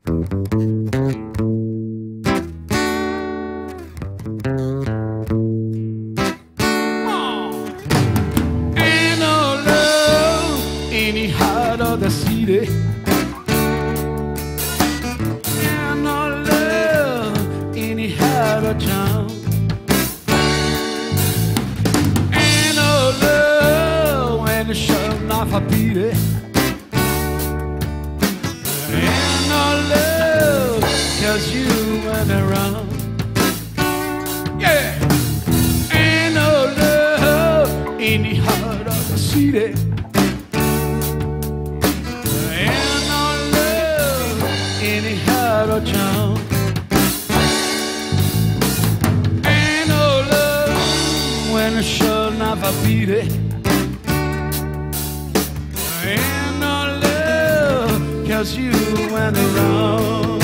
Ain't no love in the heart of the city. Ain't no love in the heart of town. Ain't no love when the shove off a beat. Ain't no love 'cause you went around. Yeah. Ain't no love in the heart of the city. Ain't no love in the heart of town. Ain't no love when the shove never beat it. Ain't no love 'cause you went around.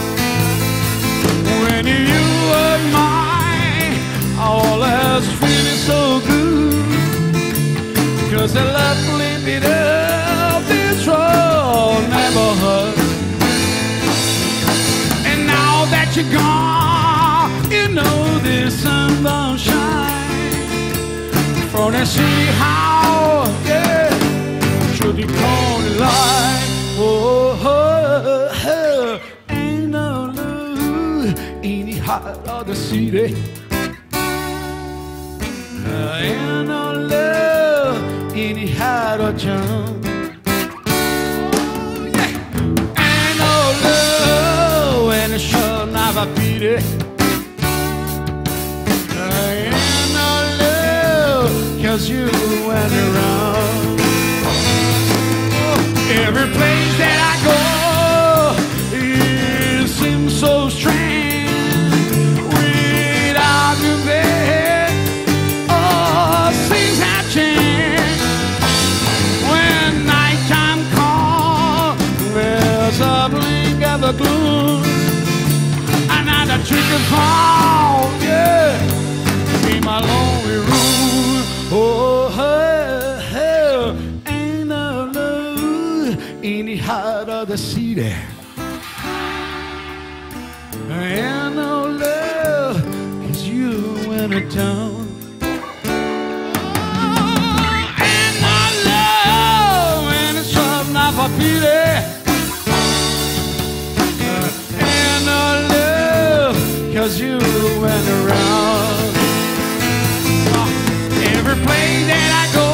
When you were mine, all is feeling so good. 'Cause the love lifted up this road never hurt. And now that you're gone, you know the sun don't shine. From the city hall, yeah, through the corner light. Oh, oh, oh, ain't no love in the heart of the city. Ain't no love in the heart of town. Oh, yeah. Ain't no love when the show never beat it. Ain't no love 'cause you went around. Oh, every place that I go, it seems so strange without you there. Oh, things have changed. When nighttime comes, there's a blink of the gloom. Another trigger fall, yeah, in my lonely room. Oh, oh, oh, ain't no love in the heart of the city. Ain't no love 'cause you went to town. Ain't no love when it's something off a pity. Ain't no love 'cause you went around. Every place that I go,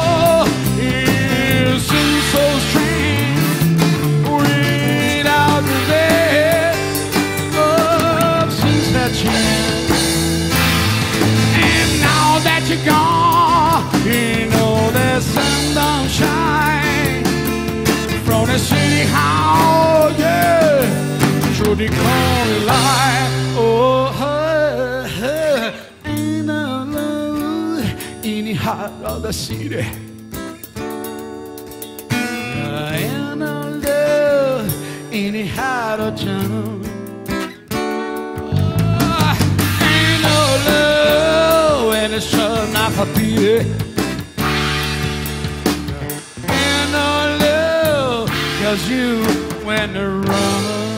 it seems so strange without you there. Oh, since that chance, and now that you're gone, you know the sun don't shine. From the city hall, yeah, through the corner light. Oh, ain't no love in the heart of the city. Ain't no love in the heart of town. Ain't no love when it's sun off a beat. Ain't no love 'cause you went around.